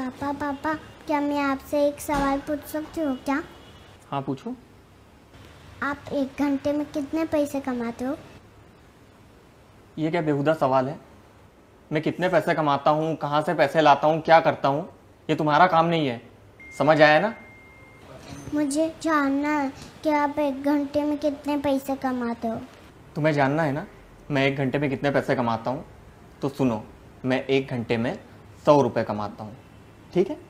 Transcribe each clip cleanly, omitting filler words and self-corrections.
पापा पापा, क्या मैं आपसे एक सवाल पूछ सकती हूँ क्या? हाँ पूछो। आप 1 घंटे में कितने पैसे कमाते हो? ये क्या बेहुदा सवाल है? मैं कितने पैसे कमाता हूँ, कहाँ से पैसे लाता हूँ, क्या करता हूँ, ये तुम्हारा काम नहीं है। समझ आया ना? मुझे जानना है कि आप 1 घंटे में कितने पैसे कमाते हो। तुम्हें जानना है ना मैं 1 घंटे में कितने पैसे कमाता हूँ? तो सुनो, मैं 1 घंटे में 100 रुपये कमाता हूँ, ठीक है?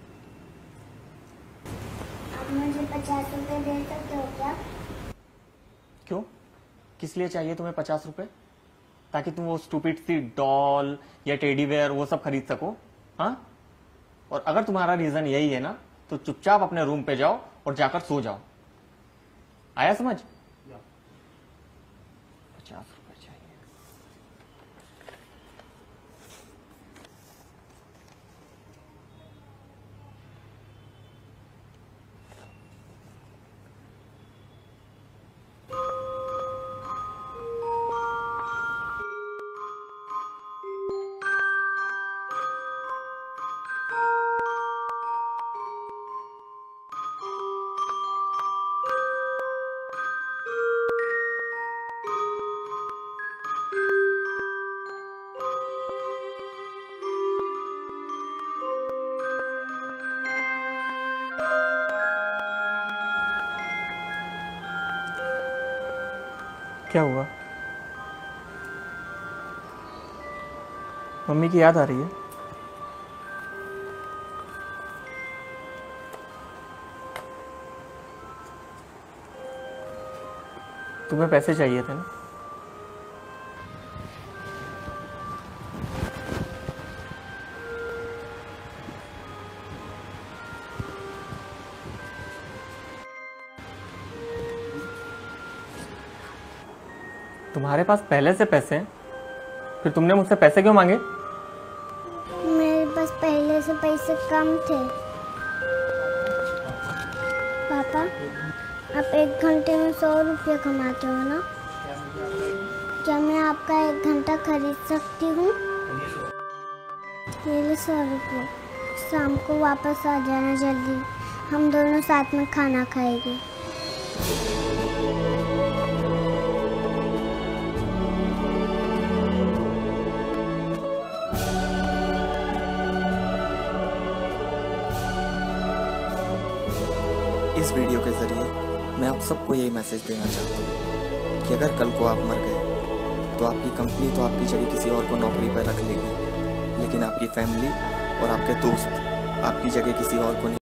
आप मुझे 50 रुपये दे सकते हो क्या? क्यों? किस लिए चाहिए तुम्हें 50 रुपये? ताकि तुम वो स्टूपिड सी डॉल या टेडी बेयर वो सब खरीद सको? हाँ? और अगर तुम्हारा रीजन यही है ना, तो चुपचाप अपने रूम पे जाओ और जाकर सो जाओ। आया समझ? 50 रुपये चाहिए। क्या हुआ? मम्मी की याद आ रही है? तुम्हें पैसे चाहिए थे ना? तुम्हारे पास पहले से पैसे हैं, फिर तुमने मुझसे पैसे क्यों मांगे? मेरे पास पहले से पैसे कम थे। पापा, आप 1 घंटे में 100 रुपये कमाते हो ना? क्या मैं आपका 1 घंटा खरीद सकती हूँ? ये लो 100 रुपये। शाम को वापस आ जाना जल्दी, हम दोनों साथ में खाना खाएंगे। इस वीडियो के ज़रिए मैं आप सबको यही मैसेज देना चाहता हूँ कि अगर कल को आप मर गए तो आपकी कंपनी तो आपकी जगह किसी और को नौकरी पर रख लेगी, लेकिन आपकी फैमिली और आपके दोस्त आपकी जगह किसी और को नहीं।